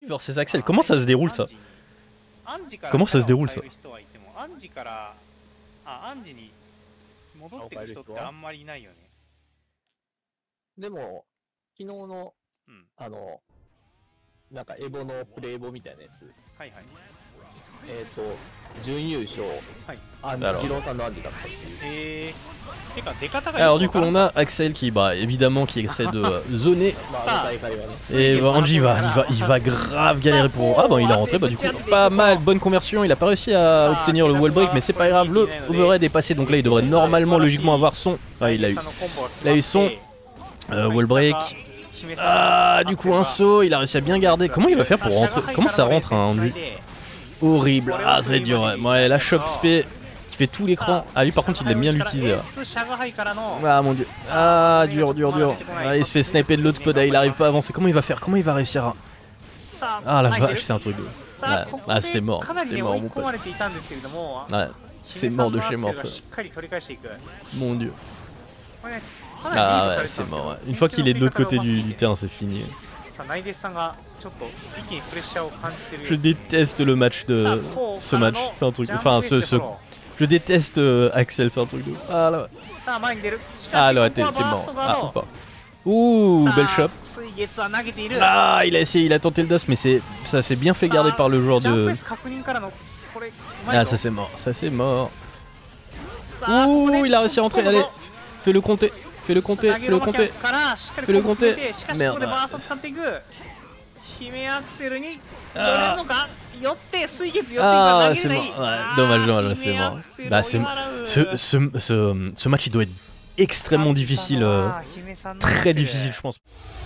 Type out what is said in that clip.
versus Axel. Comment ça se déroule ça? Comment ça se déroule ça? でも、昨日の、なんかエボのプレイボみたいなやつ。はいはい。準優勝。はい。ジローさんのアンディだったっていう。 Alors du coup on a Axel qui évidemment qui essaie de zoner et Angie il va grave galérer pour... Ah bon il est rentré, du coup pas mal, bonne conversion, il a pas réussi à obtenir le wall break mais c'est pas grave, le overhead est passé donc là il devrait normalement logiquement avoir son... Ah il a eu son wall break. Ah du coup un saut, il a réussi à bien garder. Comment il va faire pour rentrer? Comment ça rentre hein, Angie? Horrible, ah ça va être dur ouais, la shop spé qui fait tout l'écran. Ah lui par contre il aime bien l'utiliser. Ah mon dieu, ah dur. Ah, il se fait sniper de l'autre pod, il arrive pas à avancer. Comment il va faire? Comment il va réussir à... Ah la vache, c'est un truc de... Ouais. Ah c'était mort mon pote. Ouais, c'est mort de chez mort ça. Mon dieu. Ah ouais c'est mort ouais. Une fois qu'il est de l'autre côté du terrain c'est fini. Je déteste le match de... Ce match, c'est un truc... Enfin je déteste Axel, c'est un truc de... Ah là... Ah là t'es mort. Ah ou pas. Ouh, belle shop. Ah il a essayé, il a tenté le DOS mais ça s'est bien fait garder par le joueur de... Ah ça c'est mort, Ouh il a réussi à rentrer, allez. Fais-le compter. Merde. Ah c'est mort, ouais, dommage, c'est mort. Bah ce match il doit être extrêmement difficile, très difficile je pense.